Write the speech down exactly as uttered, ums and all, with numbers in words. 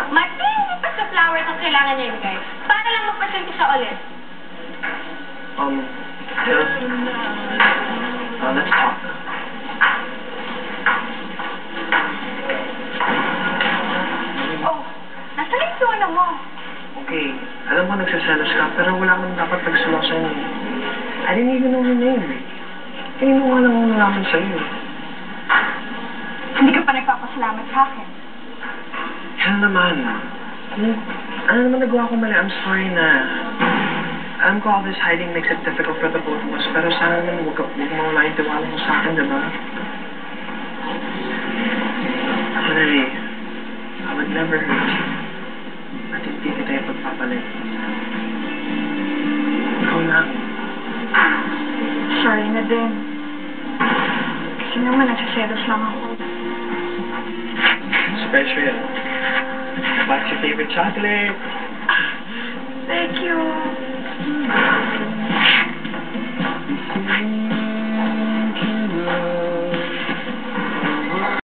Matipas na flowers ang kailangan niya ibigay. Para lang magpasyente siya ulit. Um, Jill, uh, let's talk. Oh, nasaan yung tuwan mo? Okay, alam ko nagsaselos ka, pero wala man dapat nagsulong sa'yo. I didn't even know your name. Kanino nga lang nalaman sa'yo. Hindi ka pa nagpapasalamat sa akin. Hell naman. Ano, ano naman nagawa ko mali? I'm sorry na. Alam ko all this hiding makes it difficult for the both of us, pero sana naman huwag, huwag mawala yung tiwala mo sa akin, diba? Honey, I would never hurt you. At hindi kita yung pagpapalit. Ikaw lang. Sorry na din. Kasi naman nagsaselos lang ako. Special. What's your favorite chocolate?